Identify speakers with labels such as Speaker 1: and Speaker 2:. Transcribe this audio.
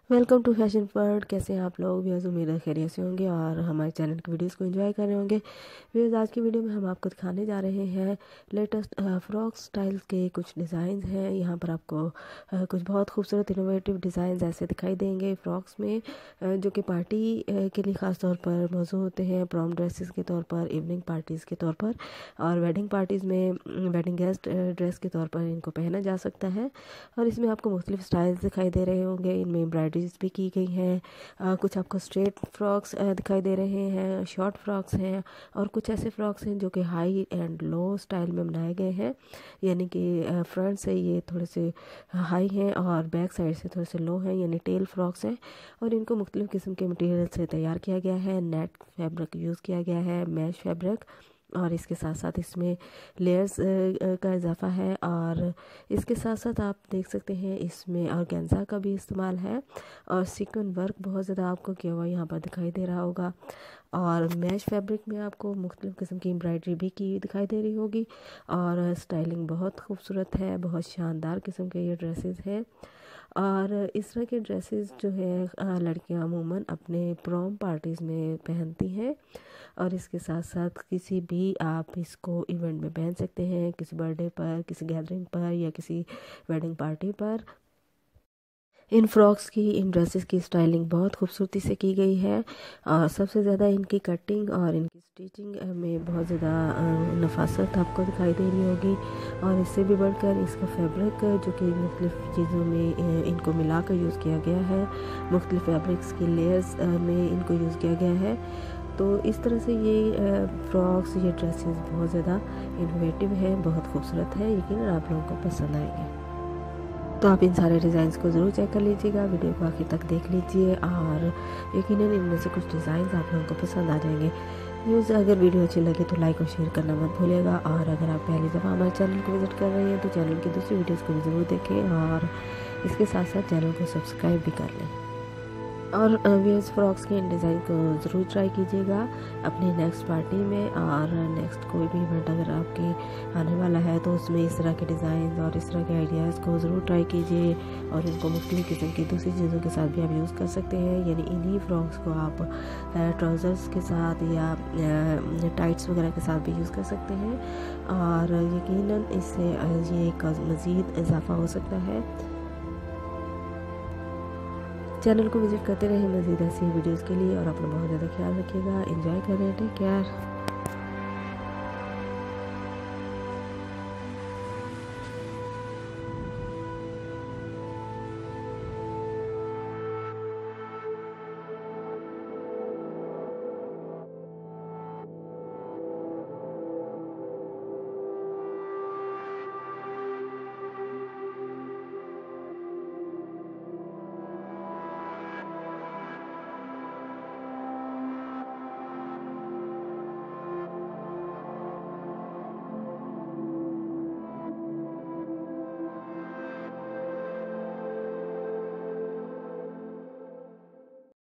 Speaker 1: Welcome to fashion world. कैसे हैं आप लोग? व्यूअर्स, उम्मीद है खैरियत से होंगे और हमारे चैनल की वीडियोस को एंजॉय कर रहे होंगे। व्यूअर्स, आज की वीडियो में हम आपको दिखाने जा रहे हैं लेटेस्ट फ्रॉक स्टाइल्स के कुछ डिज़ाइन हैं। यहाँ पर आपको कुछ बहुत खूबसूरत इनोवेटिव डिज़ाइन ऐसे दिखाई देंगे फ्रॉक्स में, जो कि पार्टी के लिए ख़ास तौर पर मौजूद होते हैं, प्रॉम ड्रेसेस के तौर पर, इवनिंग पार्टीज़ के तौर पर और वेडिंग पार्टीज़ में वेडिंग गेस्ट ड्रेस के तौर पर इनको पहना जा सकता है। और इसमें आपको मुख्तलिफ स्टाइल्स दिखाई दे रहे होंगे। इनमें एम्ब्रॉयडरीज भी की गई हैं। कुछ आपको स्ट्रेट फ्रॉक्स दिखाई दे रहे हैं, शॉर्ट फ्रॉक्स हैं और कुछ ऐसे फ्रॉक्स हैं जो कि हाई एंड लो स्टाइल में बनाए गए हैं, यानी कि फ्रंट से ये थोड़े से हाई हैं और बैक साइड से थोड़े से लो हैं, यानी टेल फ्रॉक्स हैं। और इनको मुख्तलिफ किस्म के मटेरियल से तैयार किया गया है। नेट फैब्रिक यूज़ किया गया है, मैश फैब्रिक, और इसके साथ साथ इसमें लेयर्स का इजाफा है। और इसके साथ साथ आप देख सकते हैं इसमें ऑर्गेन्जा का भी इस्तेमाल है और सीक्वेंस वर्क बहुत ज़्यादा आपको किया हुआ यहाँ पर दिखाई दे रहा होगा। और मैश फैब्रिक में आपको मुख्तलिफ किस्म की एम्ब्रॉयडरी भी की दिखाई दे रही होगी और स्टाइलिंग बहुत खूबसूरत है। बहुत शानदार किस्म के ये ड्रेसेस हैं। और इस तरह के ड्रेसेस जो है लड़कियां अमूमन अपने प्रॉम पार्टीज़ में पहनती हैं और इसके साथ साथ किसी भी आप इसको इवेंट में पहन सकते हैं, किसी बर्थडे पर, किसी गैदरिंग पर या किसी वेडिंग पार्टी पर। इन फ्रॉक्स की, इन ड्रेसेस की स्टाइलिंग बहुत खूबसूरती से की गई है और सबसे ज़्यादा इनकी कटिंग और इनकी स्टिचिंग में बहुत ज़्यादा नफासत आपको दिखाई दे रही होगी। और इससे भी बढ़कर इसका फैब्रिक जो कि मुख्तलिफ़ चीज़ों में इनको मिलाकर यूज़ किया गया है, मुख्तलिफ़ फैब्रिक्स की लेयर्स में इनको यूज़ किया गया है। तो इस तरह से ये फ्रॉक्स, ये ड्रेसेस बहुत ज़्यादा इनोवेटिव हैं, बहुत खूबसूरत है। यकीनन आप लोगों को पसंद आएंगे। तो आप इन सारे डिज़ाइंस को ज़रूर चेक कर लीजिएगा, वीडियो को आखिर तक देख लीजिए और यकीनन इनमें से कुछ डिज़ाइंस आप लोगों को पसंद आ जाएंगे। न्यूज़ अगर वीडियो अच्छी लगे तो लाइक और शेयर करना मत भूलिएगा। और अगर आप पहली दफ़ा हमारे चैनल को विज़िट कर रहे हैं तो चैनल की दूसरी वीडियोज़ को भी ज़रूर देखें और इसके साथ साथ चैनल को सब्सक्राइब भी कर लें। और व्यूअर्स, फ्रॉक्स के इन डिज़ाइन को ज़रूर ट्राई कीजिएगा अपनी नेक्स्ट पार्टी में। और नेक्स्ट कोई भी इवेंट अगर आपके आने वाला है तो उसमें इस तरह के डिज़ाइन और इस तरह के आइडियाज़ को ज़रूर ट्राई कीजिए। और इनको मुख्तलिफ़ किस्म की दूसरी चीज़ों के साथ भी आप यूज़ कर सकते हैं, यानी इन्हीं फ्रॉक्स को आप ट्राउज़र्स के साथ या टाइट्स वगैरह के साथ भी यूज़ कर सकते हैं और यकीनन इससे ये एक मज़ीद इजाफा हो सकता है। चैनल को विज़िट करते रहें मज़ीद ऐसी वीडियोज़ के लिए और अपना बहुत ज़्यादा ख्याल रखिएगा। एंजॉय करें, टेक केयर।